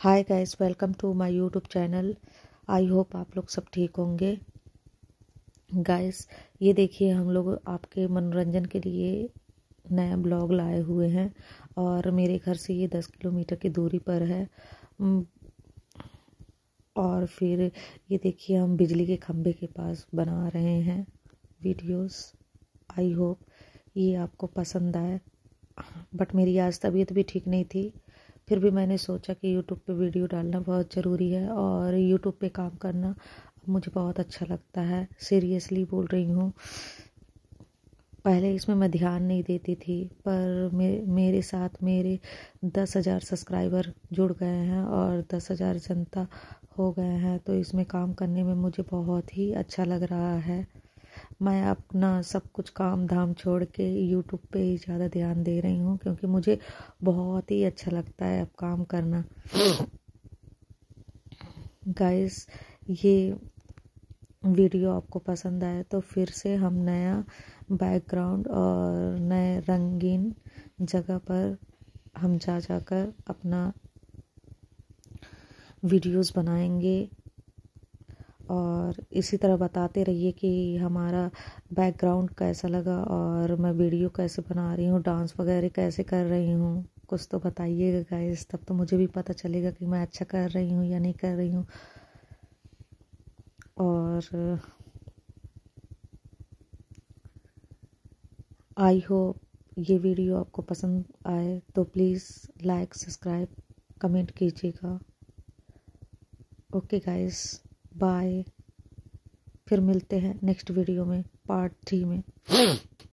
Hi guys, welcome to my YouTube channel. I hope आप लोग सब ठीक होंगे। गाइस, ये देखिए, हम लोग आपके मनोरंजन के लिए नया ब्लॉग लाए हुए हैं और मेरे घर से ये 10 किलोमीटर की दूरी पर है। और फिर ये देखिए, हम बिजली के खंभे के पास बना रहे हैं वीडियोस। आई होप ये आपको पसंद आए। बट मेरी आज तबीयत भी ठीक नहीं थी, फिर भी मैंने सोचा कि यूट्यूब पे वीडियो डालना बहुत ज़रूरी है और यूट्यूब पे काम करना मुझे बहुत अच्छा लगता है। सीरियसली बोल रही हूँ। पहले इसमें मैं ध्यान नहीं देती थी, पर मेरे साथ मेरे 10,000 सब्सक्राइबर जुड़ गए हैं और 10,000 जनता हो गए हैं, तो इसमें काम करने में मुझे बहुत ही अच्छा लग रहा है। मैं अपना सब कुछ काम धाम छोड़ के यूट्यूब पे ही ज़्यादा ध्यान दे रही हूँ, क्योंकि मुझे बहुत ही अच्छा लगता है अब काम करना। गाइस, ये वीडियो आपको पसंद आए तो फिर से हम नया बैकग्राउंड और नए रंगीन जगह पर हम जाकर अपना वीडियोस बनाएंगे और इसी तरह बताते रहिए कि हमारा बैकग्राउंड कैसा लगा और मैं वीडियो कैसे बना रही हूँ, डांस वगैरह कैसे कर रही हूँ। कुछ तो बताइएगा गाइस, तब तो मुझे भी पता चलेगा कि मैं अच्छा कर रही हूँ या नहीं कर रही हूँ। और आई होप ये वीडियो आपको पसंद आए तो प्लीज़ लाइक, सब्सक्राइब, कमेंट कीजिएगा। Okay guys, bye. फिर मिलते हैं नेक्स्ट वीडियो में, पार्ट 3 में।